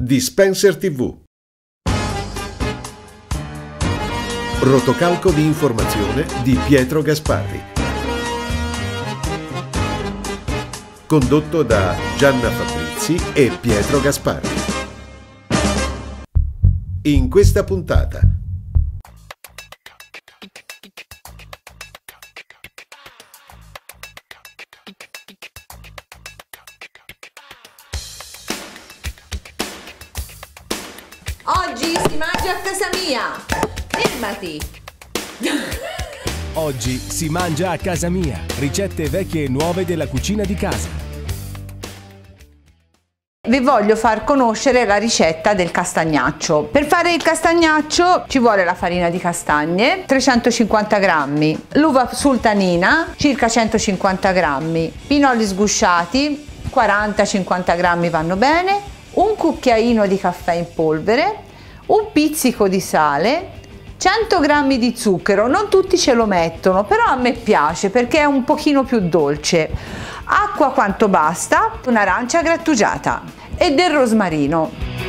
Dispenser TV. Rotocalco di informazione di Pietro Gasparri. Condotto da Gianna Fabrizi e Pietro Gasparri. In questa puntata: oggi si mangia a casa mia. Fermati. Oggi si mangia a casa mia. Ricette vecchie e nuove della cucina di casa. Vi voglio far conoscere la ricetta del castagnaccio. Per fare il castagnaccio ci vuole la farina di castagne, 350 grammi, l'uva sultanina, circa 150 grammi, pinoli sgusciati, 40-50 grammi vanno bene, un cucchiaino di caffè in polvere, un pizzico di sale, 100 grammi di zucchero. Non tutti ce lo mettono, però a me piace perché è un pochino più dolce, acqua quanto basta, un'arancia grattugiata e del rosmarino.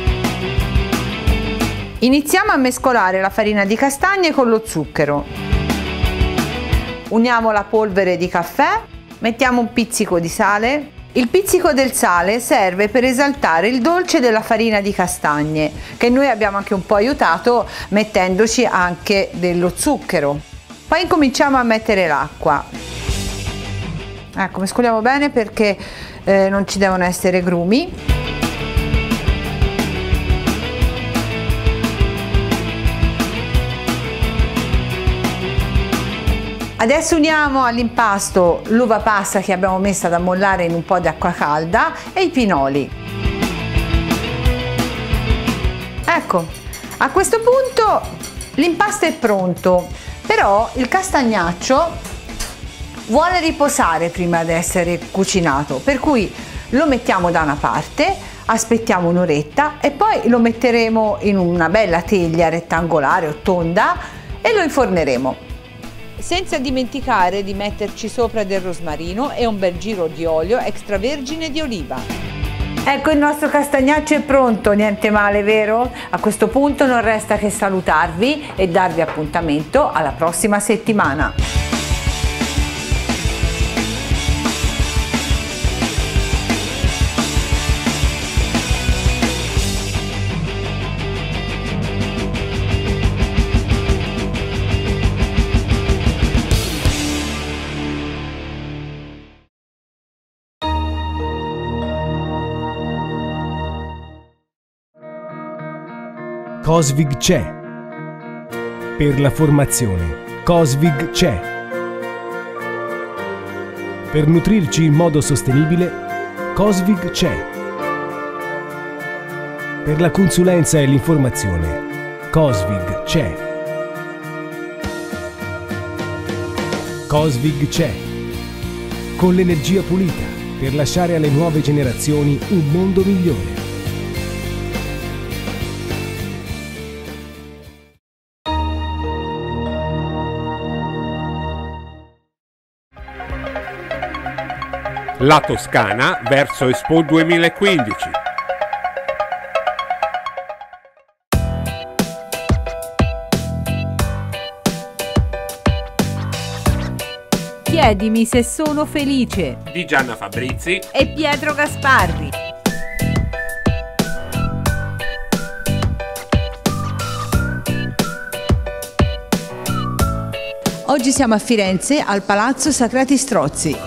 Iniziamo a mescolare la farina di castagne con lo zucchero. Uniamo la polvere di caffè, mettiamo un pizzico di sale. Il pizzico del sale serve per esaltare il dolce della farina di castagne, che noi abbiamo anche un po' aiutato mettendoci anche dello zucchero. Poi incominciamo a mettere l'acqua. Ecco, mescoliamo bene perché non ci devono essere grumi. Adesso uniamo all'impasto l'uva passa che abbiamo messo ad ammollare in un po' di acqua calda e i pinoli. Ecco, a questo punto l'impasto è pronto, però il castagnaccio vuole riposare prima di essere cucinato, per cui lo mettiamo da una parte, aspettiamo un'oretta e poi lo metteremo in una bella teglia rettangolare o tonda e lo inforneremo. Senza dimenticare di metterci sopra del rosmarino e un bel giro di olio extravergine di oliva. Ecco, il nostro castagnaccio è pronto, niente male, vero? A questo punto non resta che salutarvi e darvi appuntamento alla prossima settimana. Cosvig c'è. Per la formazione, Cosvig c'è. Per nutrirci in modo sostenibile, Cosvig c'è. Per la consulenza e l'informazione, Cosvig c'è. Cosvig c'è. Con l'energia pulita per lasciare alle nuove generazioni un mondo migliore. La Toscana verso Expo 2015. Chiedimi se sono felice Di Gianna Fabrizi e Pietro Gasparri. Oggi siamo a Firenze al Palazzo Sacrati Strozzi.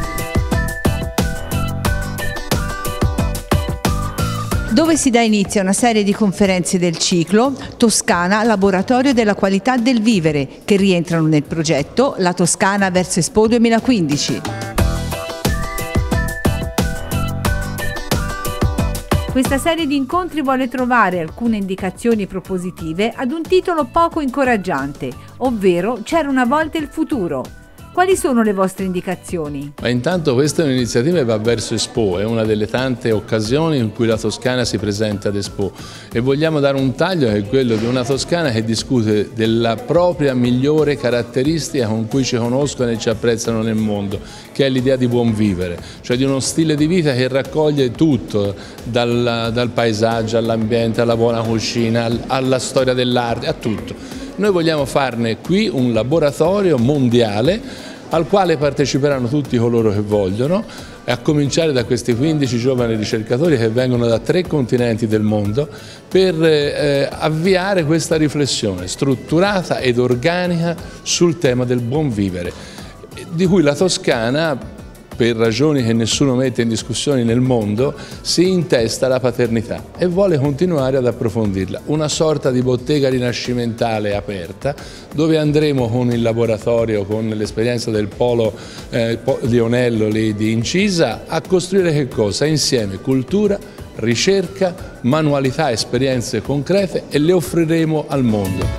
Dove si dà inizio a una serie di conferenze del ciclo Toscana, Laboratorio della Qualità del Vivere, che rientrano nel progetto La Toscana verso Expo 2015. Questa serie di incontri vuole trovare alcune indicazioni propositive ad un titolo poco incoraggiante, ovvero C'era una volta il futuro. Quali sono le vostre indicazioni? Ma intanto questa è un'iniziativa che va verso Expo, è una delle tante occasioni in cui la Toscana si presenta ad Expo e vogliamo dare un taglio che è quello di una Toscana che discute della propria migliore caratteristica con cui ci conoscono e ci apprezzano nel mondo, che è l'idea di buon vivere, cioè di uno stile di vita che raccoglie tutto, dal paesaggio all'ambiente, alla buona cucina, alla storia dell'arte, a tutto. Noi vogliamo farne qui un laboratorio mondiale al quale parteciperanno tutti coloro che vogliono, a cominciare da questi 15 giovani ricercatori che vengono da 3 continenti del mondo per avviare questa riflessione strutturata ed organica sul tema del buon vivere, di cui la Toscana, per ragioni che nessuno mette in discussione nel mondo, si intesta la paternità e vuole continuare ad approfondirla. Una sorta di bottega rinascimentale aperta, dove andremo con il laboratorio, con l'esperienza del polo Lionello lì di Incisa, a costruire che cosa? Insieme cultura, ricerca, manualità, esperienze concrete, e le offriremo al mondo.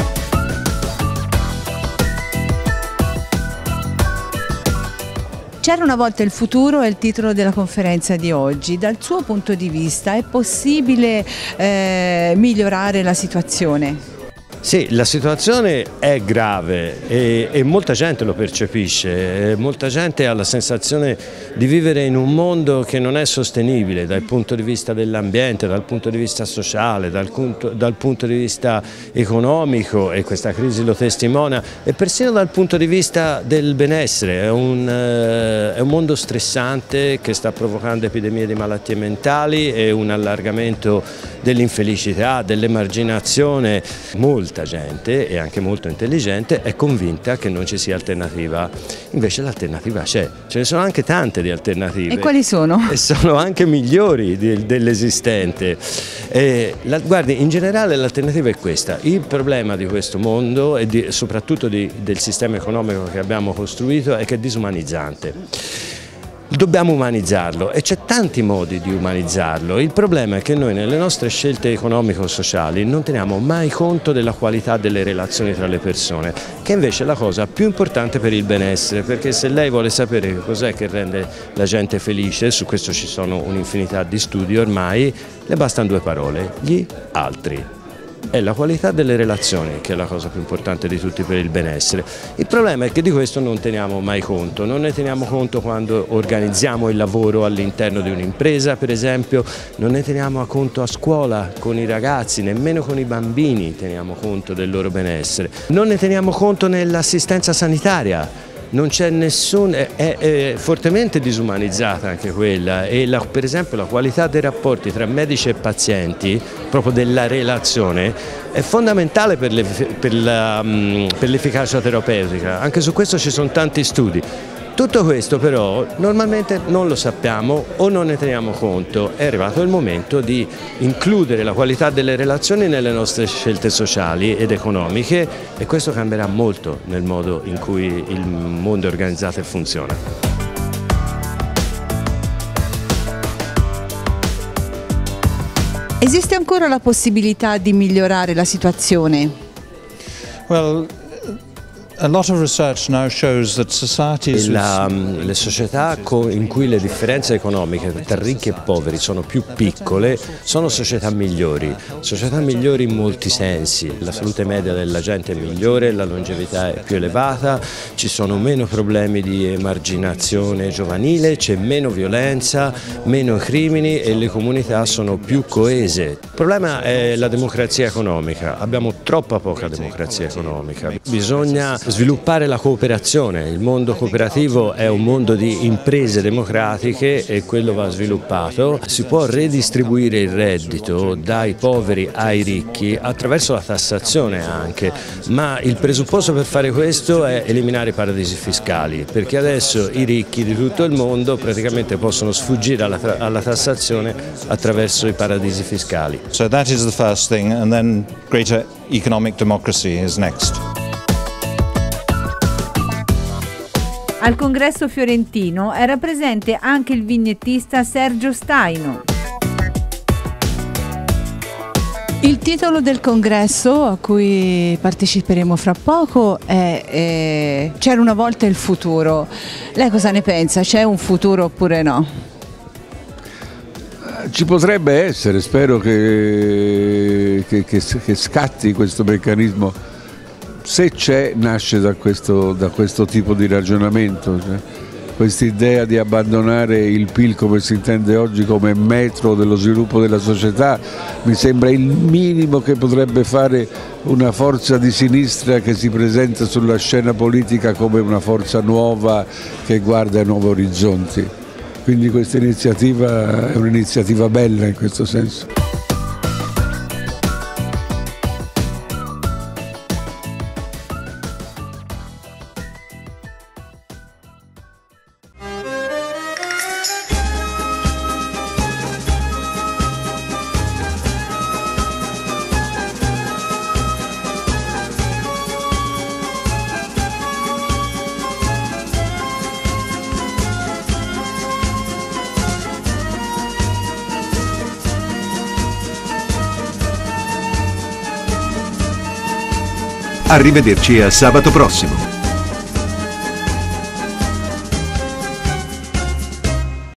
C'era una volta il futuro è il titolo della conferenza di oggi. Dal suo punto di vista è possibile migliorare la situazione? Sì, la situazione è grave e molta gente lo percepisce, molta gente ha la sensazione di vivere in un mondo che non è sostenibile dal punto di vista dell'ambiente, dal punto di vista sociale, dal punto di vista economico, e questa crisi lo testimonia, e persino dal punto di vista del benessere. È un mondo stressante che sta provocando epidemie di malattie mentali e un allargamento dell'infelicità, dell'emarginazione. Molta gente, e anche molto intelligente, è convinta che non ci sia alternativa. Invece l'alternativa c'è, ce ne sono anche tante di alternative. E quali sono? E sono anche migliori dell'esistente. Guardi, in generale l'alternativa è questa. Il problema di questo mondo e soprattutto del sistema economico che abbiamo costruito è che è disumanizzante. Dobbiamo umanizzarlo e c'è tanti modi di umanizzarlo. Il problema è che noi nelle nostre scelte economico-sociali non teniamo mai conto della qualità delle relazioni tra le persone, che invece è la cosa più importante per il benessere, perché se lei vuole sapere che cos'è che rende la gente felice, su questo ci sono un'infinità di studi ormai, le bastano 2 parole: gli altri. È la qualità delle relazioni che è la cosa più importante di tutti per il benessere. Il problema è che di questo non teniamo mai conto, non ne teniamo conto quando organizziamo il lavoro all'interno di un'impresa, per esempio, non ne teniamo conto a scuola con i ragazzi, nemmeno con i bambini teniamo conto del loro benessere, non ne teniamo conto nell'assistenza sanitaria. Non c'è è fortemente disumanizzata anche quella, e per esempio la qualità dei rapporti tra medici e pazienti, proprio della relazione, è fondamentale per l'efficacia terapeutica. Anche su questo ci sono tanti studi. Tutto questo però normalmente non lo sappiamo o non ne teniamo conto. È arrivato il momento di includere la qualità delle relazioni nelle nostre scelte sociali ed economiche, e questo cambierà molto nel modo in cui il mondo è organizzato e funziona. Esiste ancora la possibilità di migliorare la situazione? Well, a lot of research now shows that societies le società in cui le differenze economiche tra ricchi e poveri sono più piccole sono società migliori in molti sensi. La salute media della gente è migliore, la longevità è più elevata, ci sono meno problemi di emarginazione giovanile, c'è meno violenza, meno crimini e le comunità sono più coese. Il problema è la democrazia economica, abbiamo troppa poca democrazia economica. Bisogna sviluppare la cooperazione, il mondo cooperativo è un mondo di imprese democratiche e quello va sviluppato. Si può redistribuire il reddito dai poveri ai ricchi attraverso la tassazione anche, ma il presupposto per fare questo è eliminare i paradisi fiscali, perché adesso i ricchi di tutto il mondo praticamente possono sfuggire alla tassazione attraverso i paradisi fiscali. So that is the first thing, and then greater economic democracy is next. Al congresso fiorentino era presente anche il vignettista Sergio Staino. Il titolo del congresso a cui parteciperemo fra poco è C'era una volta il futuro. Lei cosa ne pensa? C'è un futuro oppure no? Ci potrebbe essere, spero che scatti questo meccanismo. Se c'è, nasce da questo tipo di ragionamento. Questa idea di abbandonare il PIL come si intende oggi come metro dello sviluppo della società mi sembra il minimo che potrebbe fare una forza di sinistra che si presenta sulla scena politica come una forza nuova che guarda a nuovi orizzonti. Quindi questa iniziativa è un'iniziativa bella in questo senso. Arrivederci a sabato prossimo.